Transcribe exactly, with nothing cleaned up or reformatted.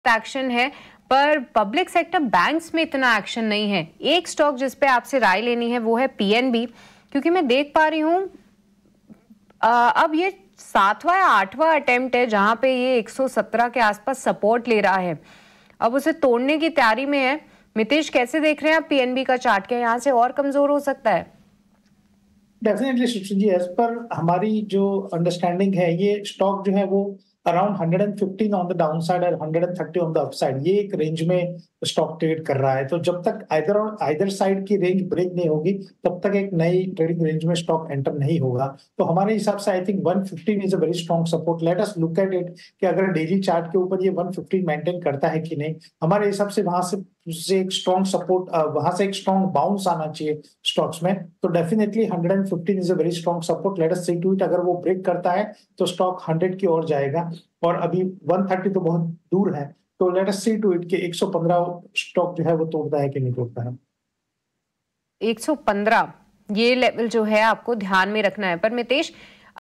Action है, पर public sector banks में इतना एक्शन नहीं है। एक स्टॉक जिस पे आपसे राय लेनी है वो है पीएनबी, क्योंकि मैं देख पा रही हूँ अब ये सातवां या आठवां अटेम्प्ट है जहां पे ये एक सौ सत्रह के आसपास सपोर्ट ले रहा है, अब उसे तोड़ने की तैयारी में है। मितेश, कैसे देख रहे हैं आप पीएनबी का चार्ट? क्या यहाँ से और कमजोर हो सकता है? डेफिनेटली सुप्रीम जी, एज पर हमारी जो अंडरस्टैंडिंग है, ये स्टॉक जो है वो around one hundred fifteen on the downside और one hundred thirty on the upside, ये एक रेंज में स्टॉक ट्रेड कर रहा है। तो जब तक आइदर और आइदर साइड की रेंज ब्रेक नहीं होगी तब तक एक नई ट्रेडिंग रेंज में स्टॉक एंटर नहीं होगा। तो हमारे हिसाब से I think one fifteen is a very strong support. Let us look at it कि अगर डेली चार्ट के ऊपर ये वन फिफ्टीन मेंटेन करता है कि नहीं। हमारे हिसाब से वहां से से एक स्ट्रॉन्ग सपोर्ट, वहां से एक स्ट्रॉन्ग बाउंस आना चाहिए स्टॉक्स में। तो definitely one hundred fifteen is a very strong support. Let us see to it, अगर वो ब्रेक करता है तो स्टॉक हंड्रेड की ओर जाएगा, और अभी वन थर्टी तो बहुत दूर है। तो let us see to it कि एक सौ पंद्रह स्टॉक जो है वो तोड़ता है कि नहीं तोड़ता है। एक सौ पंद्रह ये लेवल जो है आपको ध्यान में रखना है। पर मितेश,